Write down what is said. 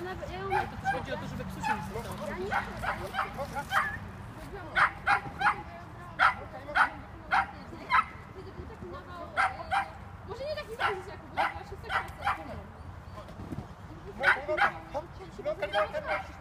To też chodzi o to, żeby psu się nie stało. Może nie taki zaraz jak bo to była 6 klasa.